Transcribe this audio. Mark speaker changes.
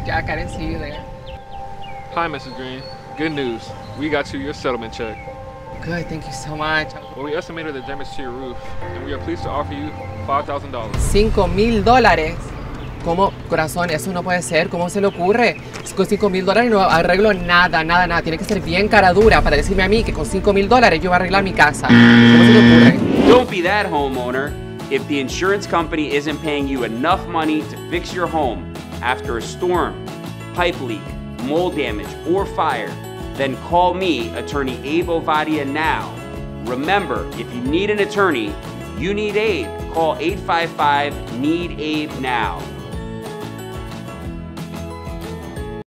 Speaker 1: Jack, I didn't see you there.
Speaker 2: Hi, Mrs. Green. Good news. We got you your settlement check.
Speaker 1: Good, thank you so much.
Speaker 2: Well, we estimated the damage to your roof, and we are pleased to offer you $5,000.
Speaker 1: $5,000. ¿Cómo, corazón? Eso no puede ser. ¿Cómo se le ocurre? Con $5,000 no arreglo nada, nada, nada. Tiene que ser bien cara dura para decirme a mí que con $5,000 yo voy a arreglar mi casa. ¿Cómo se le ocurre?
Speaker 3: Don't be that homeowner. If the insurance company isn't paying you enough money to fix your home after a storm, pipe leak, mold damage, or fire, then call me, attorney Abe Ovadia, now. Remember, if you need an attorney, you need Abe. Call 855-NEED-ABE now.